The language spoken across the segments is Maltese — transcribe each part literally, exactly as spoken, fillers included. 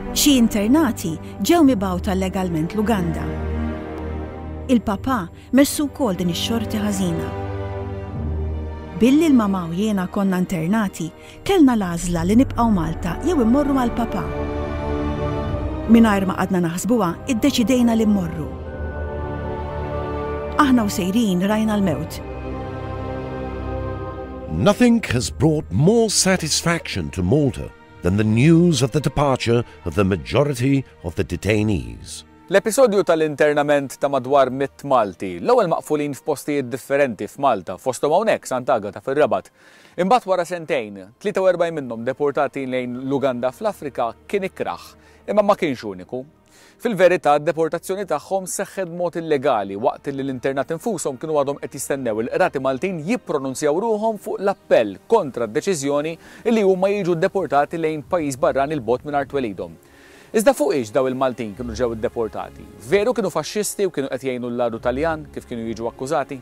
Xi internati ġew mibgħuta legalment l-Uganda. Il-papà messu wkoll din ix-xorti ħażina. Billi l-mama u jiena konna internati, kellna l-għażla li nibqgħu Malta jew immorru mal-papà. Mingħajr ma qadna naħsbuha, iddeċidejna li mmorru. Aħna u sejrin rajna l-mewt. Nothing has brought more satisfaction to Malta than the news of the departure of the majority of the detainees. L-episodju tal-internament ta' madwar mitt Malti, l-ewwel maqfulin f'postijiet differenti f'Malta, fosthom hawnhekk Sant'Agata fir-Rabat. Imbagħad wara sentejn, tlieta u erbgħin minnhom deportati lejn l-Uganda fl-Afrika kien ikraħ, imma ma kienx uniku. Fil-verità, d-deportazzjoni tagħhom seħħet mod illegali waqt li l-internat infushom kienu għadhom qed jistennew il-qrati Maltin jippronunzjaw ruhom fuq l-appell kontra d-deċiżjoni li huma jiġu ddeportati lejn pajjiż barran il-bogħod mingħajr twelidhom. Iżda fuq ix daw il-Maltin kienu ġew iddeportati? Veru kienu faxxisti u kienu qed jgħinu l-ladu Taljan kif kienu jiġu akkużati?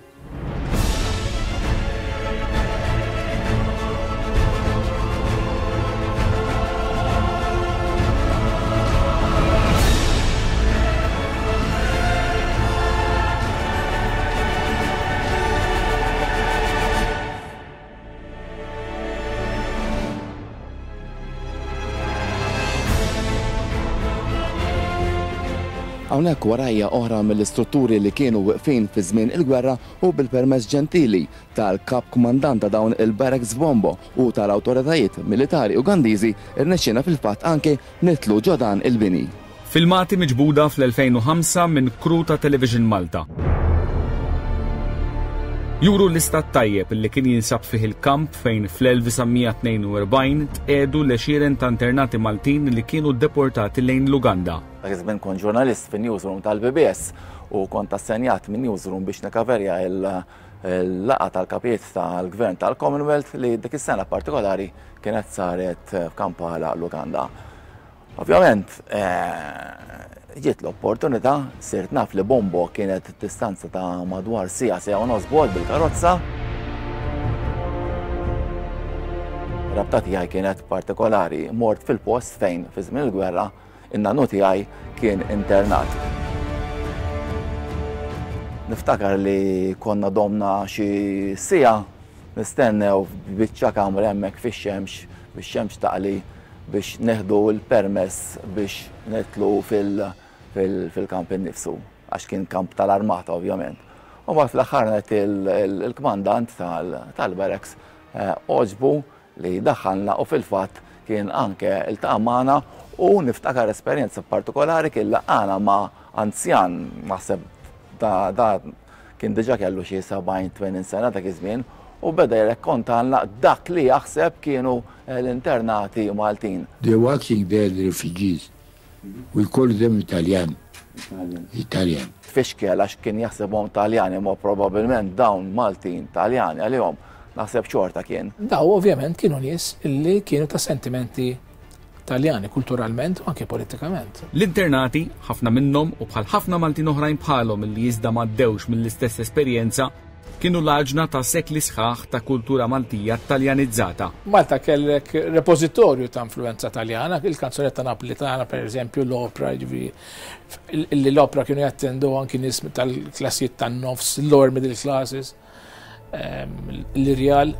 Hawnhekk warajja oħra mill-istrutturi li kienu waqfin fi żmien il-gwerra u bil-permess ġentili tal-kap kumandant ta' dawn il-barracks Bombo u tal-awtoritajiet militari Ugandiżi irnexxina fil-fatt anke nitlu ġodan il-bini. Filmati miġbuda fl-elfejn u ħamsa minn kru ta' Television Malta. Juru l-istat tajjeb li kien jinsab fih il-kamp fejn fl-elf tminja tnejn u erbgħin tqiedu l-għexieren ta' internati Maltin li kienu ddeportati lejn l-Uganda. Dak iż-żmien kont ġurnalist fin-newsroom tal-B B S u kont assenjat minn newsroom biex nikaverja l-laqgħa tal-kapijiet tal-Gvern tal-Commonwealth li dik is-sena partikolari kienet saret f'Kampala l-Uganda. Ovvjament, ġiet l-opportunità, sirt naf li Bombo kienet distanza ta' madwar sija sija u nofs bogħod bil-karozza. Rabta tiegħi kienet partikolari, mort fil-post fejn fi żmien il-gwerra in-nanu tiegħi kien internat. Niftakar li konna domna xi sija nistennew biċċa kamra hemmhekk fix-xemx, bix-xemx taqli biex neħdu l-permess biex netlu fil-kamp innifsu, għax kien kamp tal-armata ovvjament. U mbagħad fl-aħħar net il-kmandant tal-barracks oġbu li daħħalna u fil-fatt kien anke iltaqa' magħna u niftakar esperjenza partikolari kien laqgħana ma' anzjan naħseb da kien diġà kellu xi sebgħin tmien sena dak iż-żmien u beda jirrakkontalna dak li jaħseb kienu l-internati Maltin. They're watching there, the refugees. We call them Italian. Italian. Fixkel għax kien jaħsebhom Taljani ma probabbilment dawn Maltin Taljani għalihom naħseb xorta kien. Daw ovvjament kienu nies illi kienu ta' sentimenti Taljani kulturalment u anke politikament. L-internati, ħafna minnhom u bħal ħafna Maltin oħrajn bħalhom illi iżda m'għaddewx mill-istess esperjenza kienu l-għaġna ta' sekli sħaħ ta' kultura Maltija taljanizzata. Malta kellek repożitorju ta' influenza taljana, il-kanzonetta napolitana per eżempju, l-opera, illi l-opera kienu jattendu anki nies tal-klassijiet tan-nofs, l-lower middle classes, l-irjal.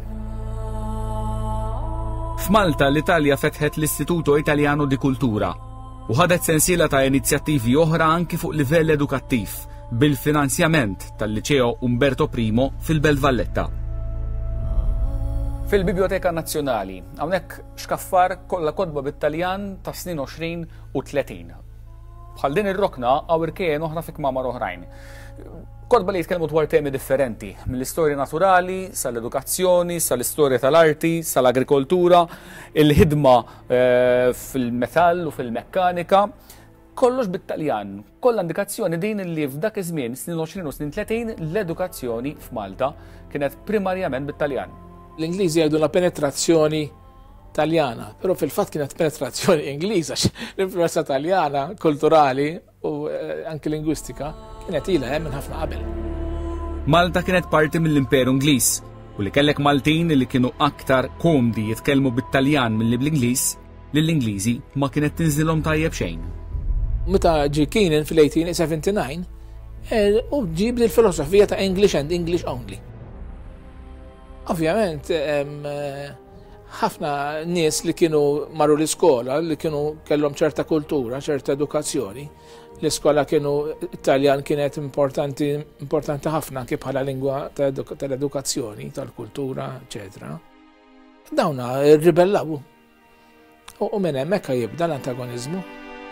F'Malta l-Italja fetħet l-Istituto Italjano di Kultura u ħadet sensiela ta' inizjattivi oħra anki fuq livell edukattiv bil-finanzjament tal-Liceo Umberto Primo fil-Belt Valletta. Fil-Biblioteka Nazzjonali, hawnhekk xkaffar kollha kotba bit-Taljan ta' snin għoxrin u tletin. Bħal din ir-rokna hawn irkien oħra fi kmamar oħrajn. Kotba li jitkellmu dwar temi differenti, mill-istorja naturali, sal-edukazzjoni, sal-istorja tal-arti, sal-agrikoltura, il-ħidma fil-metall u fil-mekkanika. Kollox bit-Taljan, kollha indikazzjoni din li f'dak iż-żmien snin għoxrin u snin tletin l-edukazzjoni f'Malta kienet primarjament bit-Taljan. L-Ingliżi jgħidu la penetrazzjoni Taljana, però fil-fatt kienet penetrazzjoni Ingliża l-influenza Taljana kulturali u anke lingwistika kienet ilha hemm minn ħafna qabel. Malta kienet parti mill-Imperu Ingliż u li kellek Maltin li kienu aktar komdi jitkellmu bit-Taljan milli bl-Ingliż lill-Ingliżi ma kienet tinżilhom tajjeb xejn. Meta ġi Keenan fil-eighteen seventy-nine, u ġib il-filosofija ta' English and English only. Ovvjament, ħafna nies li kienu marru l-iskola, li kienu kellhom ċerta kultura, ċerta edukazzjoni, l-iskola kienu Italjan kienet importanti importanti ħafna anke bħala lingwa tal-edukazzjoni, tal-kultura, eċetera. Dawna rribellaw. U minn hemmhekk jibda l-antagonizmu.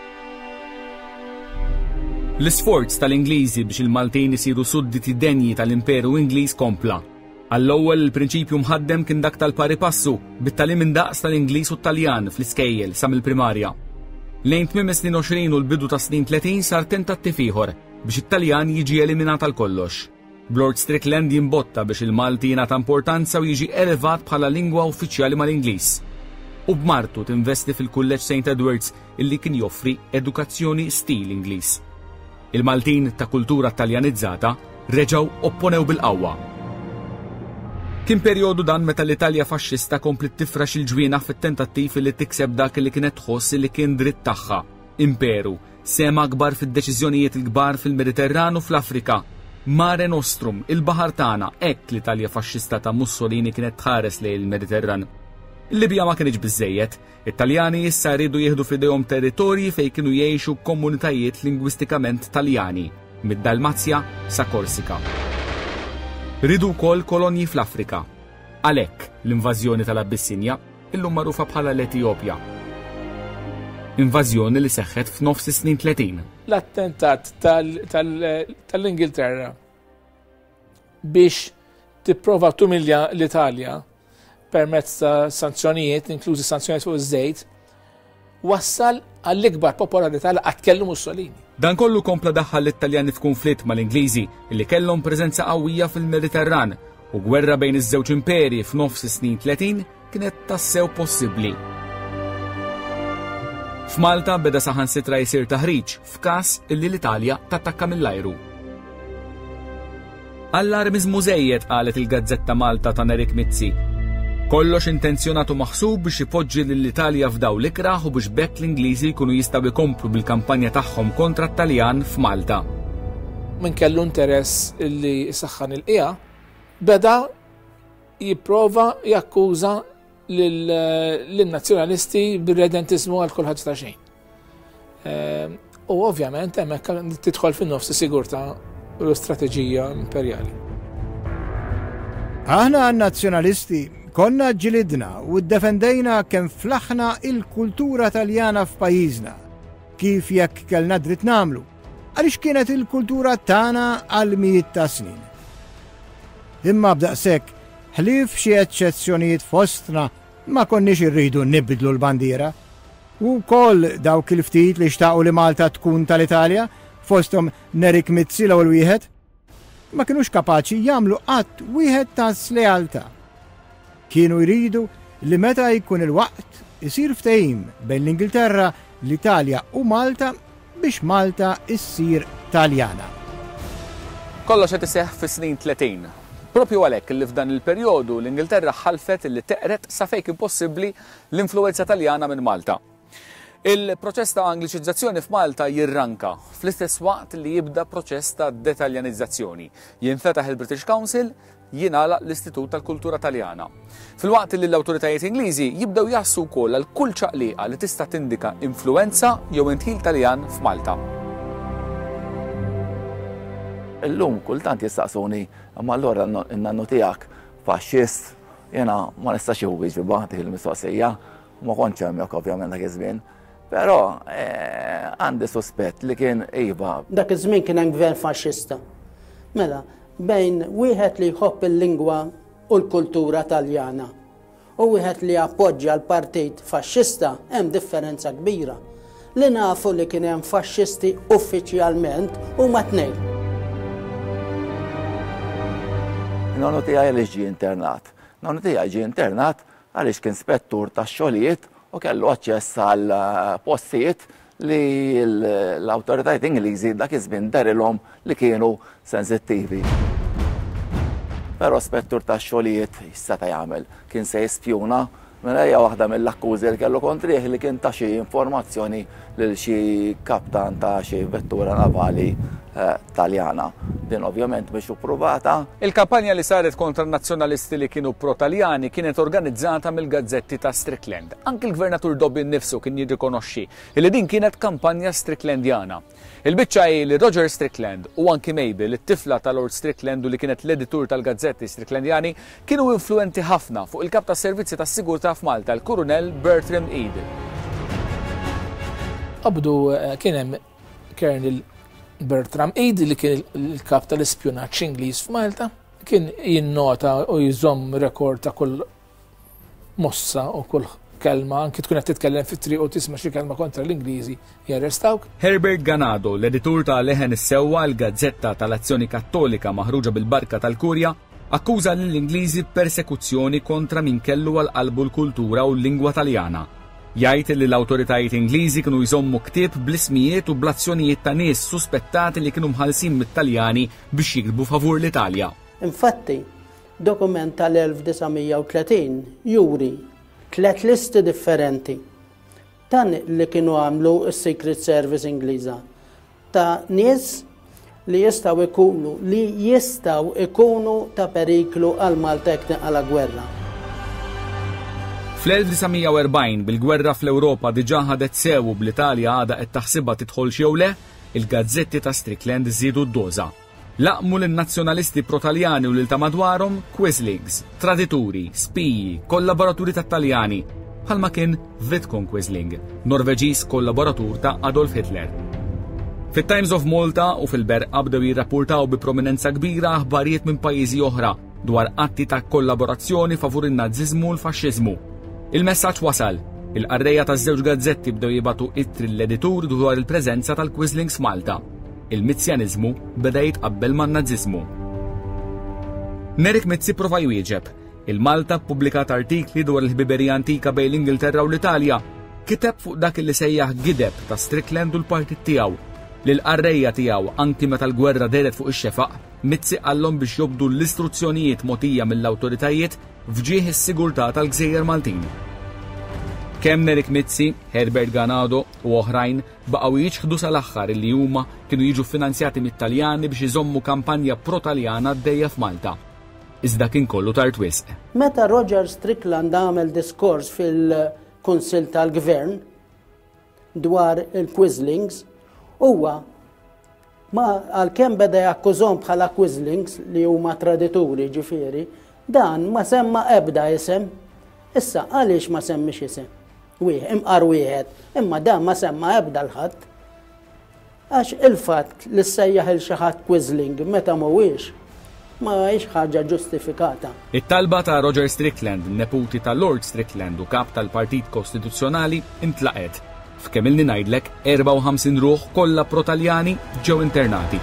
L-isforz tal-Ingliżi biex il-Maltin isiru sudditi denji tal-Imperu Ingliż kompla. Għall-ewwel il-prinċipju mħaddem kien dak tal-pari passu bit-tagħlim indaqs tal-Ingliż u Taljan fl-iskejjel sa mill-primarja. Lejn tmiem snin għoxrin u l-bidu ta' snin tletin sar tentattiv ieħor biex it-Taljan jiġi eliminat għal kollox. Lord Strickland jimbotta biex il-Malti jingħata importanza u jiġi elevat bħala lingwa uffiċjali mal-Ingliż. U b'Martu tinvesti fil-Kulleġġ Saint Edwards illi kien joffri edukazzjoni stil Ingliż. Il-Maltin ta' kultura taljanizzata reġgħu opponew bil-qawwa. Kien perjodu dan meta l-Italja faxxista komplet tifrax il-ġwienaħ fit-tentattiv li tikseb dak li kienet tħoss li kien dritt tagħha, imperu, sema akbar fid-deċiżjonijiet il-kbar fil-Mediterran u fl-Afrika. Mare Nostrum, il-baħar tagħna, hekk l-Italja faxxista ta' Mussolini kienet tħares lejn il-Mediterran. Il-Libja ma kienx biżejjed, it-Taljani issa jridu jieħdu f'idejhom territorji fejn kienu jgħixu komunitajiet lingwistikament Taljani, mid-Dalmazja sa Korsika. Ridu wkoll kolonji fl-Afrika. Għalhekk l-invażjoni tal-Abissinja illum magħrufa bħala l-Etjopja. Invażjoni li seħħet f'nofs is-snin tletin. L-attentat tal-Ingilterra biex tipprova tumilja l-Italja permezz ta' sanzjonijiet, inklużi sanzjonijiet fuq iż-żejt, wassal għall-ikbar popolarità li qatt kellu Mussolini. Dan kollu kompla daħħal l-Italjani f'kunflitt mal-Ingliżi illi kellhom preżenza qawwija fil-Mediterran u gwerra bejn iż-żewġ imperji f'nofs is-snin tletin kienet tassew possibbli. F'Malta beda saħansitra jsir taħriġ f'każ illi l-Italja tattakka mill-ajru. Allarmiżmu żejjed qalet il-Gazzetta Malta ta' Erik Mizzi. Kollox intenzjonatu maħsub biex ipoġġi lill-Italja f'daw l-ikraħ u biex bekk l-Ingliżi jkunu jistgħu jkomplu bil-kampanja tagħhom kontra t-Taljan f'Malta. Min kellu interess illi saħħan il-qija, beda jipprova jakkuża lill-nazzjonalisti bir-redentizmu għal kull ħaġa ta' xejn. U ovvjament hemmhekk tidħol fin-nofs is-sigurtà u l-istrateġija imperjali. Aħna nazzjonalisti konna ġilidna u ddefendejna kemm flaħna il-kultura Taljana f'pajjiżna, kif jekk kellna dritt nagħmlu, għaliex kienet il-kultura tagħna għal mijiet ta' snin. Imma b'daqshekk ħlief xi eċċezzjonijiet fostna ma konniex irridu nibdlu l-bandiera, u wkoll dawk il-ftit li xtaqu li Malta tkun tal-Italja fosthom Erik Mizzi l-ewwel wieħed, ma kinux kapaċi jagħmlu qatt wieħed ta' slealtà. Kienu jridu li meta jkun il-waqt isir ftehim bejn l-Ingilterra, l-Italja u Malta biex Malta issir Taljana. Kollox qed iseħħ fis-snin tletin. Propju għalhekk li f'dan il-perjodu l-Ingilterra ħalfet li teqret sa fejn kien possibbli l-influwenza Taljana minn Malta. Il-proċess ta' Angliċizzazzjoni f'Malta jirranka fl-istess waqt li jibda proċess ta' detaljanizzazzjoni. Jinfetaħ il-British Council, jingħalaq l-Istitut tal-Kultura Taljana. Fil-waqt li l-awtoritajiet Ingliżi jibdew jassu wkoll għal kull ċaqliqa li tista' tindika influwenza jew intħil Taljan f'Malta. Illum kultant jistaqsuni, imma allura n-nannu tiegħek faxxist, jiena ma nistax iwieġeb baħti il-mistoqsija, ma kontx hemmhekk ovvjament dak iż-żmien. Però għandi sospett li kien iva. Dak iż-żmien kien hemm gvern faxxista. Mela, bejn wieħed li jħobb il-lingwa u l-kultura Taljana u wieħed li appoġġja l-partit faxxista hemm differenza kbira. Li nafu li kien hemm faxxisti uffiċjalment huma tnejn. Nonnu tiegħi li ġie internat. Nonnu tiegħi ġie internat għaliex kien spettur tax-xogħlijiet u kellu aċċess għal postijiet li l-awtoritajiet Ingliżi dak iż-żmien darilhom li kienu sensittivi. Però spettur tax-xogħlijiet jista' jagħmel kien se jispjuna Mela hija waħda mill-akkużi li kellu kontrih li kien ta' xi informazzjoni lil xi kaptan ta' xi vettura navali Taljana. Din ovvjament biex ppruvata. Il-kampanja li saret kontra n-nazzjonalisti li kienu pro-Taljani kienet organizzata mill-gazzetti ta' Strickland. Anki l-gvernatur Dobbin nifsu kien jirrikonoxxi li din kienet kampanja Stricklandjana. Il-biċċa hi li Roger Strickland u anki Mabel, it-tifla ta' Lord Strickland u li kienet l-editur tal-gazzetti Stricklandjani, kienu influenti ħafna fuq il-kap tas servizzi tas-sigurtà f'Malta, l-Kurunell Bertram Eid. Qabdu kien hemm Colonel Bertram Eid li kien il-kap tal-ispjunaġġ Ingliż f'Malta, kien jinnota u jżomm rekord ta' kull mossa u kull kelma, anki tkun qed titkellem fit-triq u tisma' xi kelma kontra l-Ingliżi jarrestawk. Herbert Ganado, l-editur ta' Leħen is-Sewwa, l-gazzetta tal-Azzjoni Kattolika maħruġa bil-barka tal-Kurja, akkuża lill-Ingliżi b'persekuzzjoni kontra min kellu għal qalbu l-kultura u l-lingwa Taljana. Jgħid li l-awtoritajiet Ingliżi kienu jżommu ktieb bl-ismijiet u bl-azzjonijiet ta' nies suspettati li kienu mħallsin mit-Taljani biex jikbu favur l-Italja. Infatti, dokument tal-elf tisa' u tletin juri tlet listi differenti tan li kienu għamlu s-Secret Service Ingliża ta' nies li jistaw ikunu li jistaw ikunu ta' periklu għal Malta jekk għal gwerra. Fl-elf tisa' u erbgħin bil-gwerra fl-Ewropa diġà ħadet sewu bl-Italja għadha qed taħsibha tidħol jew le, il-gazzetti ta' Strickland żiedu d-doża. Laqmu lin-nazzjonalisti pro-Taljani u lil ta' madwarhom Quislings, tradituri, spiji, kollaboraturi tat-Taljani, bħalma kien Vidkun Quisling, Norveġiż kollaboratur ta' Adolf Hitler. Fit-Times of Malta u fil-Berqa bdew jirrappurtaw bi prominenza kbira aħbarijiet minn pajjiżi oħra dwar atti ta' kollaborazzjoni favur in-Naziżmu u l-Faxxiżmu. Il-messaġġ wasal. Il-qarrejja taż-żewġ gazzetti bdew jibgħatu ittri l-editur dwar il-preżenza tal-Quislings Malta. Il-Mizzjaniżmu beda jitqabbel man-Naziżmu. Nerik Mizzi prova jwieġeb. Il-Malta ppubblikat artikli dwar il-ħbiberija antika bejn l-Ingilterra u l-Italja, kiteb fuq dak li sejjaħ gideb ta' Strickland u l-partit tiegħu. Lil-qarrejja tiegħu anki meta l-gwerra deret fuq ix-xefaq, Mizzi qallhom biex jobdu l-istruzzjonijiet mogħtija mill-awtoritajiet fġieħ is-sigurtà tal-Gżejjer Maltin. Kemm Nerik Mizzi, Herbert Ganado u oħrajn baqgħu jiġħdu sal-aħħar li huma kienu jiġu finanzjati mit-Taljani biex iżommu kampanja pro-Taljana għaddejja f'Malta. Iżda kien kollu tard wisq. Meta Roger Strickland għamel diskors fil-Kunsill tal-Gvern dwar il-Quislings, huwa ma għalkemm beda jakkużhom bħala Quislings li huma tradituri ġifieri, dan ma semma ebda isem. Issa għaliex ma semmix isem? Wieħed, imqar wieħed, imma dan ma semma ebda l-ħadd. Għax il-fatt li ssejjaħ il xi ħadd Quisling meta mhuwiex ma hix ħaġa ġustifikata. It-talba ta' Roger Strickland, neputi ta' Lord Strickland u kap tal-Partit Kostituzzjonali, intlaqet. F'kemmilni ngħidlek erba' u ħamsin ruħ kollha pro-Taljani ġew internati.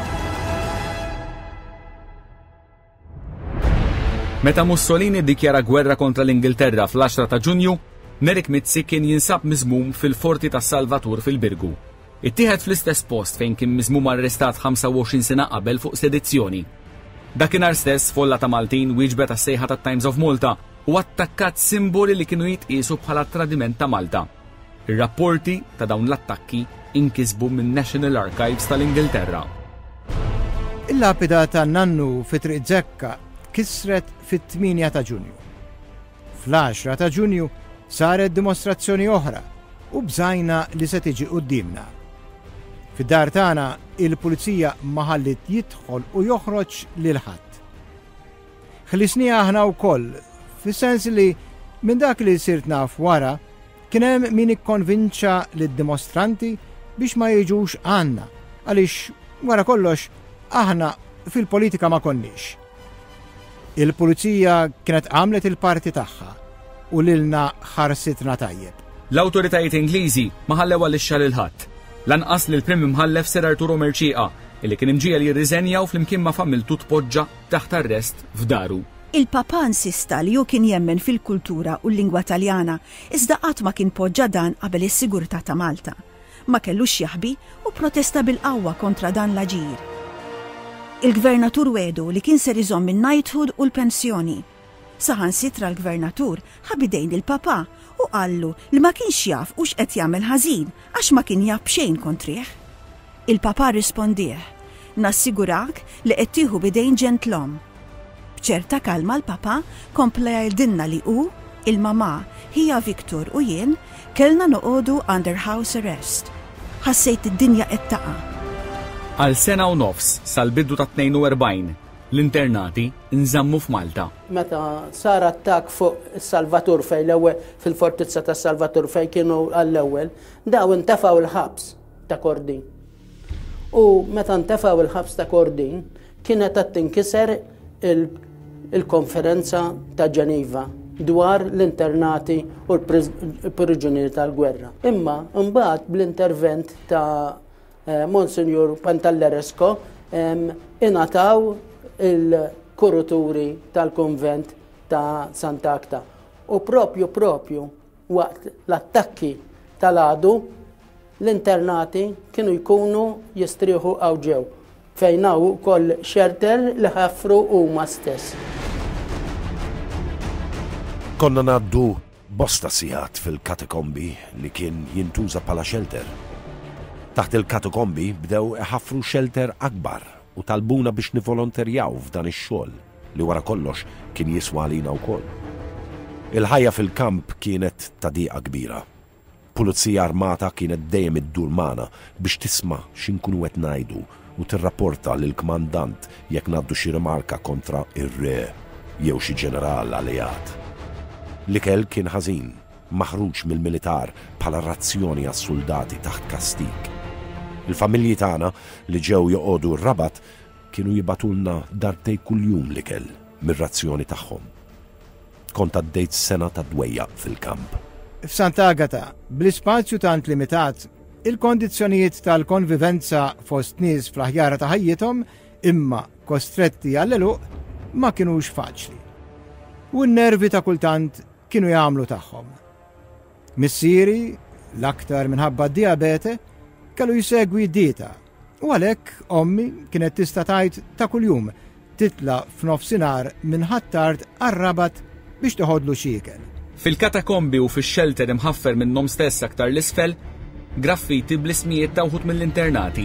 Meta Mussolini ddikjara gwerra kontra l-Ingilterra fl-għaxra ta' Ġunju, Nerik Mizzi kien jinsab miżmum fil-forti ta' Salvatur fil-Birgu. Ittieħed fl-istess post fejn kien miżmum arrestat ħamsa u għoxrin sena qabel fuq sedizzjoni. Dakinhar stess folla ta' Maltin wieġbet għas-sejħa tat-Times of Malta u attakkat simboli li kienu jitqiesu bħala tradiment ta' Malta. Ir-rapporti ta' dawn l-attakki inkisbu minn National Archives tal-Ingilterra. Il-lapida ta' Nannu fi Triq Żekka kisret fit-tminja ta' Ġunju. Fl-għaxra ta' Ġunju saret dimostrazzjoni oħra u bżajna li se tiġi qudiemna. Fid-dar tagħna il-pulizija ma ħallit jidħol u joħroġ lil ħadd. Ħlisniha aħna wkoll, fis-sens li minn dak li sirt naf wara kien hemm min ikkonvinċa lid-dimostranti biex ma jiġux għandna għaliex wara kollox aħna fil-politika ma konniex. Il-pulizija kienet għamlet il-parti tagħha u lilna ħarsitna tajjeb. L-awtoritajiet Ingliżi ma ħallew għalixxa lil ħadd. Lanqas li l-Prim Imħallef Sir Arturo Merċieqa illi kien imġiel jirriżenja u flimkien ma' familtu tpoġġa taħt arrest f'daru. Il-Papa insista li hu kien jemmen fil-kultura u l-lingwa Taljana iżda qatt ma kien poġġa dan qabel is-sigurtà ta' Malta. Ma kellux jaħbi u protesta bil-qawwa kontra dan l-aġir. Il-Gvernatur wedu li kien ser iżomm in-knighthood u l-pensjoni. Saħansitra l-gvernatur ħabidejn il-papa u qallu li ma kienx jaf ux qed jagħmel ħażin għax ma kien jaf xejn kontrih. Il-papa rispondih: "Nassigurak li qed tieħu bidejn ġentlom." B'ċerta kalma l-papa kompla jgħidilna li hu, il-mama, hija Viktor u jien kellna noqogħdu under house arrest. Ħassejt id-dinja qed taqa'. Għal sena u nofs sal-bidu ta' tnejn u erbgħin l-internati nżammu f'Malta. Meta sar attak fuq Salvatur fej l-ewwel fil-fortizza ta' Salvatur fej kienu għall-ewwel, daw intefaw il-ħabs ta' Kordin. U meta ntefaw il-ħabs ta' Kordin kienet qed tinkiser il-konferenza ta' Ġeniva dwar l-internati u l-priġunieri tal-gwerra. Imma mbagħad bl-intervent ta' Monsignor Pantalleresco ingħataw il-kuruturi tal-konvent ta' Sant'Agta. U propju propju waqt l-attakki tal-għadu l-internati kienu jkunu jistrieħu għaw ġew fejn hawn ukoll shelter li ħaffru huma stess. Konna ngħaddu bosta sigħat fil-katakombi li kien jintuża bħala shelter. Taħt il-katakombi bdew iħaffru shelter akbar u talbuna biex nivolonterjaw f'dan ix-xogħol li wara kollox kien jiswa għalina wkoll. Il-ħajja fil-kamp kienet ta' diqa kbira. Pulizija armata kienet dejjem iddur magħna biex tisma' x'inkunu qed ngħidu u tirrapporta lill-kmandant jekk ngħaddu xi rimarka kontra ir-re jew xi ġeneral alijat. L-ikel kien ħażin, maħruġ mill-militar bħala razzjoni għas-soldati taħt kastik. Il-familji tagħna li ġew joqogħdu r-Rabat kienu jibatulna darbtej kuljum l-ikel mir-razzjoni tagħhom. Kont għaddejt sena ta' dwejja fil-kamp. F'Sant'Agata, bl-ispazju tant limitat, il-kondizzjonijiet tal-konvivenza fost nies fl-aħjara ta' ħajjithom imma kostretti għall-eluq ma kinux faċli. U n-nervi ta' kultant kienu jagħmlu tagħhom. Missieri, l-aktar minħabba d-diabete, kellu jsegwi d-dieta. U għalhekk ommi kienet tista' tgħid ta' kuljum titla' f'nofsinhar minn ħattart għar-Rabat biex toħodlu xi ikel. Fil-katakombi u fix-shelter imħaffer minnhom stess aktar l-isfel, graffiti bl-ismijiet ta' wħud mill-internati.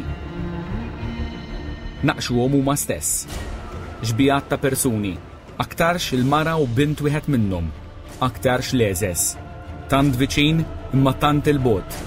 Naqxuhom huma stess. Ġbijat ta' persuni, aktarx il-mara u bint wieħed minnhom, aktarx l-eżes. Tant viċin imma tant il-bot.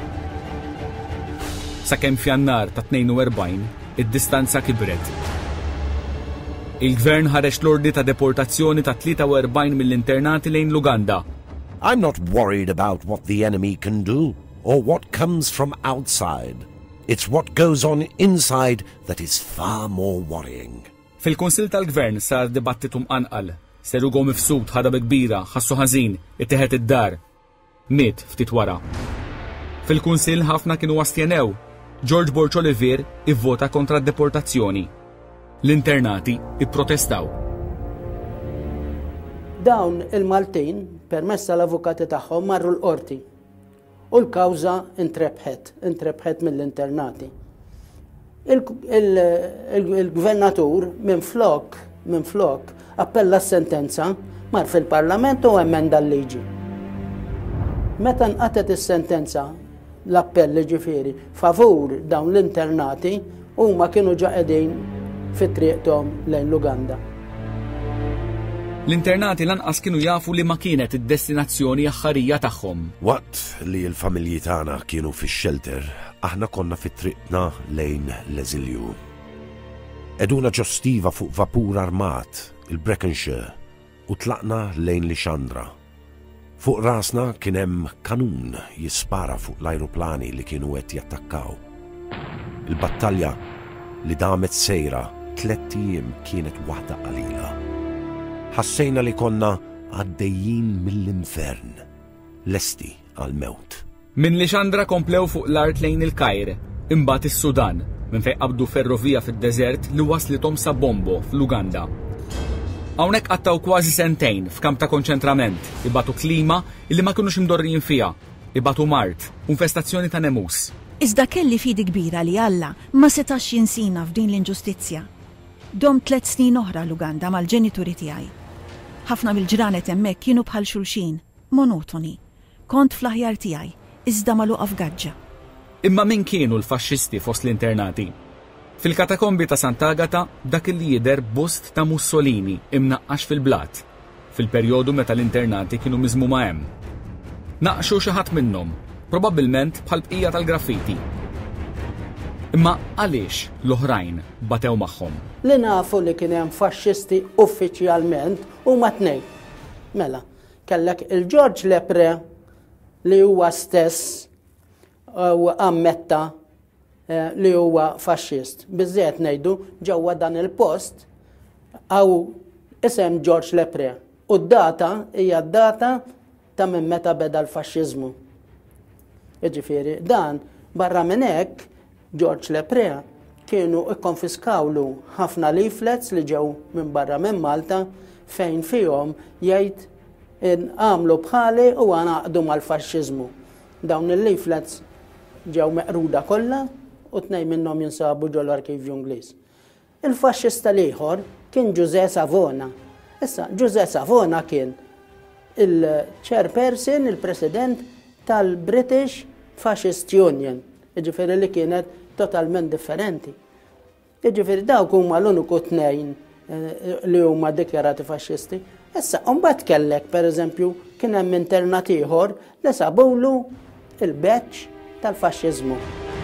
Sakemm f'Jannar ta' tnejn u erbgħin id-distanza kibret. Il-gvern ħareġ l-ordni ta' deportazzjoni ta' tlieta u erbgħin mill-internati lejn l-Uganda. I'm not worried about what the enemy can do or what comes from outside. It's what goes on inside that is far more worrying. Fil-Kunsill tal-Gvern sar dibattitu mqanqal, seru għom mifsud ħadab kbira, ħassu ħażin, ittieħed id-dar. Miet ftit wara. Fil-Kunsill ħafna kienu wastjenew. George Borch Olivier ivvota kontra d-deportazzjoni. L-internati ipprotestaw. Dawn il-Maltin permezz tal-avukati tagħhom marru l-qorti. U l-kawża intrebħet, intrebħet mill-internati. Il-gvernatur minn flok, minn flok, appella s-sentenza mar fil-parlament u emenda l-liġi. Meta nqatet is-sentenza l-appelli ġifieri favur dawn l-internati huma kienu ġaqedin fit-triqthom lejn l-Uganda. L-internati lanqas kienu jafu li ma kienet id-destinazzjoni aħħarija tagħhom. Waqt li l-familji tagħna kienu fix-shelter, aħna konna fit-triqna lejn l-eżilju. Eduna ġostiva fuq vapur armat, il-Breckenshire, u tlaqna lejn Lixandra. Fuq rasna kien hemm kanun jispara fuq l-ajruplani li kienu qed jattakkaw. Il-battalja li damet sejra tliet ijiem kienet waħda qalila. Ħassejna li konna għaddejjin mill-infern, lesti għal-mewt. Min Lixandra komplew fuq l-art lejn il-Kajr, imbagħad is-Sudan, minn fejn qabdu ferrovija fid-deżert li waslithom sa Bombo fl-Uganda. Hawnhekk qattaw kważi sentejn f'kamp ta' konċentrament, ibatu klima illi ma kinux imdorrijin fiha, ibatu mart, infestazzjoni ta' nemus. Iżda kelli fidi kbira li Alla ma setax jinsina f'din l-inġustizzja. Dom tliet snin oħra l-Uganda mal-ġenituri tiegħi. ħafna mill-ġranet hemmhekk kienu bħal xulxin, monotoni. Kont fl-aħjar tiegħi, iżda magħluqa f'gaġġa. Imma min kienu l-faxxisti fost l-internati? Fil-katakombi ta' Sant'Agata dak li jidher bust ta' Mussolini imnaqqax fil-blat, fil-perjodu meta l-internati kienu miżmuma hemm. Naqxu xi ħadd minnhom, probabbilment bħal bqija tal-graffiti. Imma għaliex l-oħrajn batew magħhom? Li nafu li kien hemm faxxisti uffiċjalment huma tnejn. Mela, kellek il-George Lepre li huwa stess u ammetta li huwa faxxist. Biżżejjed ngħidu ġewwa dan il-post għaw isem George Lepre u d-data hija d-data ta' minn meta beda l-faxxiżmu. Jiġifieri dan barra minn hekk George Lepre kienu ikkonfiskawlu ħafna leaflets li ġew minn barra minn Malta fejn fihom jgħid għamlu bħali u għanaqdu mal-faxxiżmu. Dawn il-leaflets ġew meqruda kollha u tnejn minnhom jinsabu ġol l-Arkivju Ingliż. Il-faxxista l-ieħor kien Giuseppe Savona. Issa, Giuseppe Savona kien il-chairperson, il-president tal-British Fascist Union. Jiġifieri li kienet totalment differenti. Jiġifieri dawk huma l-uniku tnejn li huma dikjarati faxxisti. Issa, mbagħad kellek, pereżempju, kien hemm internat ieħor li sabulu il-beċċ tal-faxxiżmu.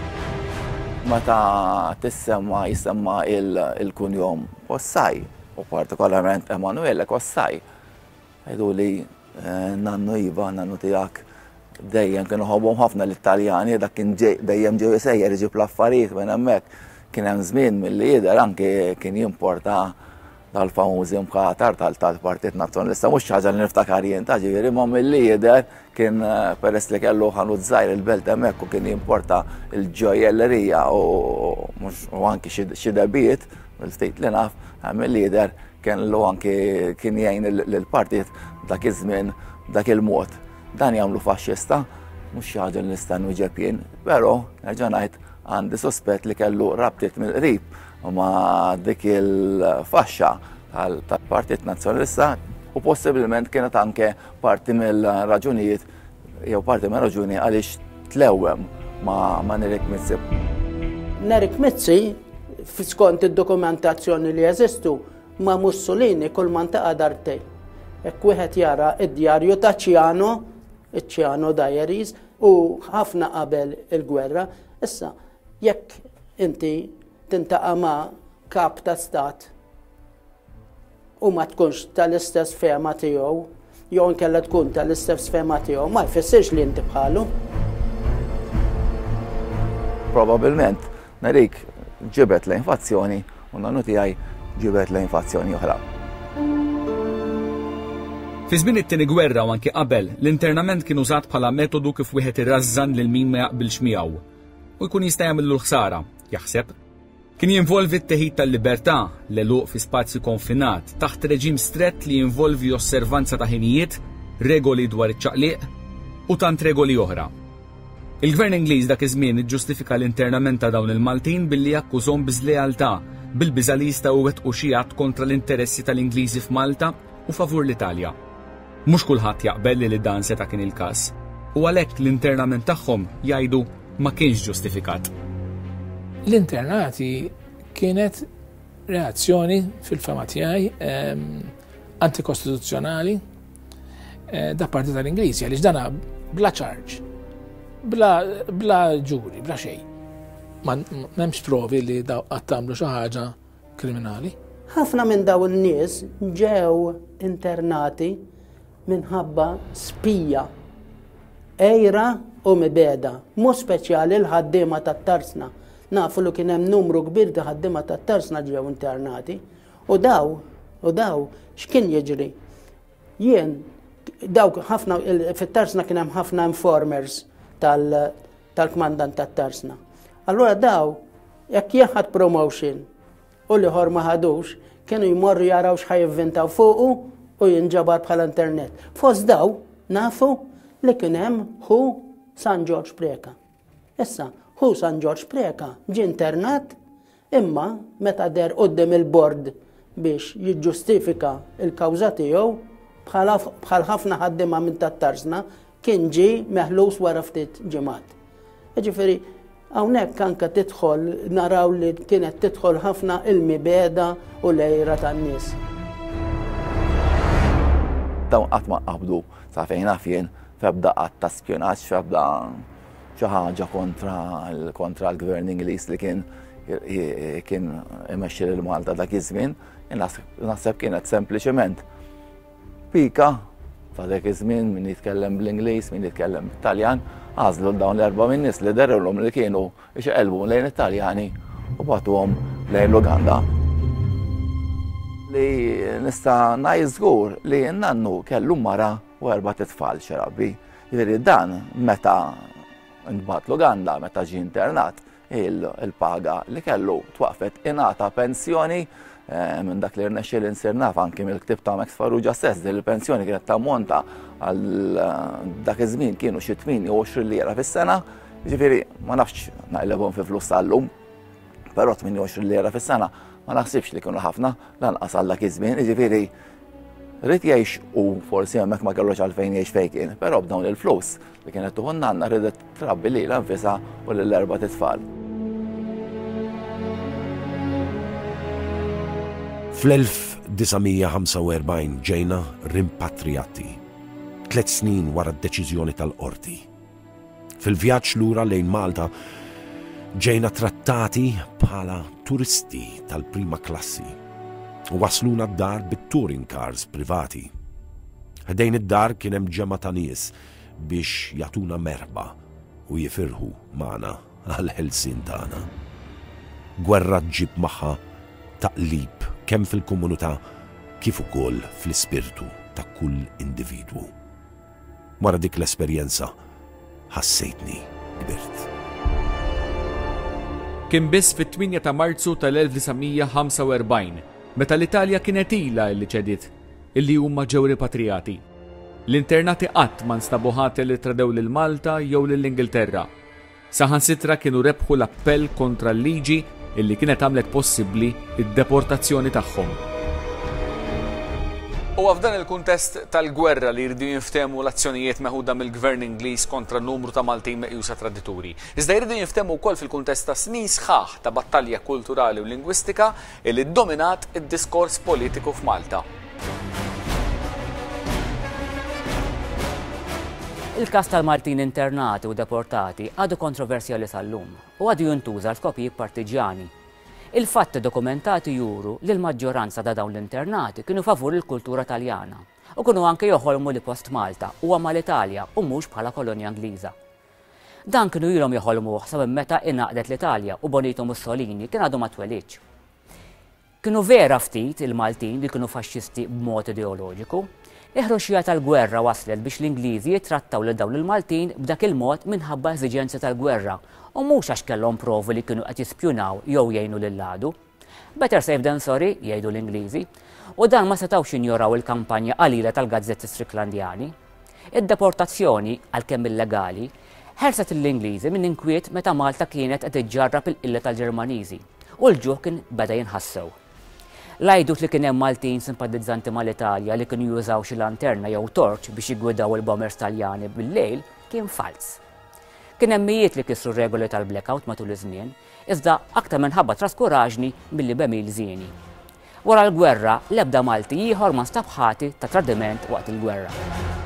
Meta tissemma jisemma il-kunjom Kossaj, u partikolarment Emanuele Kossaj, għidu li nannu Iva, nannu tiegħek dejjem kienu ħobbhom ħafna l-Italjani, dak kien dejjem ġew isejjer iġib l-affarijiet minn hemmhekk. Kien hemm żmien milli jidher anke kien jimporta dal-famużi mħatar tal-Partit Nazzjonalista, mhux ħaġa li niftakar jien ta' ġifieri, imma milli jidher kien peress li kellu ħanut żgħir il-belt hemmhekk u kien jimporta l-ġojellerija u anke xi debiet, il-ftit li naf, milli jidher kellu anke kien jgħin lill-partit dak iż-żmien dak il-mod. Dan jagħmlu faxxista, mhux xi ħaġa li nista' nwieġeb jien, però nerġa' ngħid għandi sospett li kellu rabtiet mill-qrib ma dik il-faxxa tal-Partit Nazzjonalista u possibilment kienet anke parti mill-raġunijiet jew parti mill raġuni għaliex tlewwem ma' Nerik Mizzi. Nerik Mizzi, skont id-dokumentazzjoni li jeżistu ma' Mussolini kull mantaqa dartej. Hekk wieħed jara id-djarju ta' Ciano, iċ-Ciano Diaries, u ħafna qabel il-gwerra. Issa, jekk inti tintaqa' ma' kap ta' stat u ma tkunx tal-istess fema tiegħu, jew inkella tkun tal-istess fema tiegħu, ma jfissirx li inti bħalu. Probabilment Nerik ġibet l-infazzjoni u nannu tiegħi ġibet l-infazzjoni oħra. Fi żmien it-tieni gwerra u anke qabel, l-internament kien użat bħala metodu kif wieħed irrażżan lil min ma jaqbilx miegħu u jkun jista' jagħmillu l-ħsara, jaħseb. Kien jinvolvi t-teħid tal-libertà l-għeluq fi spazju konfinat taħt reġim strett li jinvolvi osservanza ta' ħinijiet, regoli dwar iċ-ċaqliq u tant regoli oħra. Il-Gvern Ingliż dak iż-żmien iġġustifika l-internament ta' dawn il-Maltin billi jakkużhom biż-lealtà bil-biża' li jistgħu wettqu xi att kontra l-interessi tal-Ingliżi f'Malta u favur l-Italja. Mhux kulħadd jaqbel li dan seta' kien il-każ u għalhekk l-internament tagħhom jgħidu ma kienx ġustifikat. L-internati kienet reazzjoni fil-fema tiegħi antikostituzzjonali da parti tal-Ingliżi għaliex dana bla charge, bla ġuri, bla xejn. Ma m'hemmx provi li daw qatt tagħmlu xi ħaġa kriminali. Ħafna minn daw in-nies ġew internati minħabba spija, ejra u mibeda, mhux speċjali l-ħaddiema tat-tarsna. Nafu li kien hemm numru kbir ta' ħaddiema tat-tarsna ġew internati u daw, u daw x'kien jiġri. Jien dawk ħafna fit-tarsna kien hemm ħafna informers tal-kmandant tat-tarsna. Allura daw jekk jaħad promotion u li ħor ma ħadux kienu jmorru jaraw x'ħajivvintaw fuqu u jinġabar bħala internet. Fost daw nafu li kien hemm hu San George Preka. Issa, hu San George Preka ġie internat imma meta der qudiem il-bord biex jiġġustifika il-kawża tiegħu bħal ħafna ħaddiema minn tat-tarsna kien ġie meħlus wara ftit ġimgħat. Jiġifieri hawnhekk anke tidħol naraw li kienet tidħol ħafna il-mibeda u lejra tan-nies. Dawn qatt ma qabdu sa fejn naf jien f'ebda qatt ta' spjonaġġ f'ebda xi ħaġa kontra kontra l-gvern Ingliż li kien kien imexxi lil Malta dak iż-żmien, naħseb kienet sempliċement pika ta' dak iż-żmien min jitkellem bl-Ingliż, min jitkellem bit-Taljan, għażlu dawn l-erba' min nies li derrulhom li kienu ixqelbu lejn it-Taljani u bagħtuhom lejn l-Uganda. Li nista' ngħid żgur li n-nannu kellu mara u erba' titfal xerabi. Jiġifieri dan meta nbagħat l-Uganda, meta ġie internat, il-paga li kellu twaqfet ingħata pensjoni minn dak li rnexxiel insir naf anke mill-ktieb ta' Max Farrugia stess li l-pensjoni kienet tammonta għal dak iż-żmien kienu xi tmien jew għoxrin lira fis-sena, jiġifieri ma nafx naqlebhom fi flus tal-lum, però tmien jew għoxrin lira fis-sena ma naħsibx li kienu ħafna lanqas għal dak iż-żmien, jiġifieri rrid jgħix u forsi hemmhekk ma kellux għalfejn jgħix fejn kien, però b'dawn il-flus li kienet tuħu nanna ridet trabbi lilha nfisha u lill-erba' titfal. fl-elf tisa' ħamsa u erbgħin ġejna rimpatrijati, tliet snin wara d-deċiżjoni tal-qorti. Fil-vjaġġ lura lejn Malta ġejna trattati bħala turisti tal-prima klassi u wasluna d-dar bit-touring cars privati. Ħdejn id-dar kien hemm ġemma ta' nies biex jagħtuna merba u jifirħu magħna għall-ħelsien tagħna. Gwerra ġib magħha taqlib kemm fil-komunità kif ukoll fl-ispirtu ta' kull individwu. Wara dik l-esperjenza ħassejtni kbirt. Kien biss fit-tminja ta' Marzu tal-elf tisa' ħamsa u erbgħin meta l-Italja kienet ilha li ċediet illi huma ġew ripatrijati. L-internati qatt ma nstabu ħati li tradew lil Malta jew lill-Ingilterra. Saħansitra kienu rebħu l-appell kontra l-liġi illi kienet għamlet possibbli id-deportazzjoni tagħhom. U f'dan il-kuntest tal-gwerra li jridu jinftehmu l-azzjonijiet meħuda mill-Gvern Ingliż kontra n-numru ta' Maltin meqjusa tradituri. Iżda jridu jinftehmu wkoll fil-kuntest ta' snin sħaħ ta' battalja kulturali u lingwistika li ddominat id-diskors politiku f'Malta. Il-każ tal-Maltin internati u deportati għadu kontroversjali sal-lum u għadu jintuża l-skopijiet partiġjani. Il-fatti dokumentati juru li l-maġġoranza ta' dawn l-internati kienu favur il-kultura taljana u kienu anke joħolmu li post Malta u għamma l-Italja u mhux bħala kolonja Ingliża. Dan kienu ilhom joħolmu sa meta inaqdet l-Italja u Bonito Mussolini kien għadu ma twelidx. Kienu vera ftit il-Maltin li kienu faxxisti b'mod ideoloġiku. Il-ħruxija tal-gwerra waslet biex l-Ingliżi jittrattaw lil dawn il-Maltin b'dak il-mod minħabba eżiġenzi tal-gwerra u mhux għax kellhom provi li kienu qed jispjunaw jew jgħinu lil-għadu. Better safe than sorry, jgħidu l-Ingliżi, u dan ma setgħux jinjoraw il-kampanja qalila tal-gazzetti Stricklandjani. Id-deportazzjoni għalkemm illegali ħelset l-Ingliżi minn inkwiet meta Malta kienet qed iġġarrab il-qilla tal-Ġermaniżi u l-ġuħ kien beda jinħassew. L-għajdut li kien hemm Maltin simpatizzanti mal-Italja li kienu jużaw xi lanterna jew torċ biex jigwidaw il-bombers Taljani bil-lejl kien fals. Kien hemm mijiet li kisru regoli tal-blackout matul iż-żmien, iżda aktar minħabba traskuraġni milli bemil żieni. Wara l-gwerra l-ebda Malti ieħor ma stab ħati ta' tradiment waqt il-gwerra.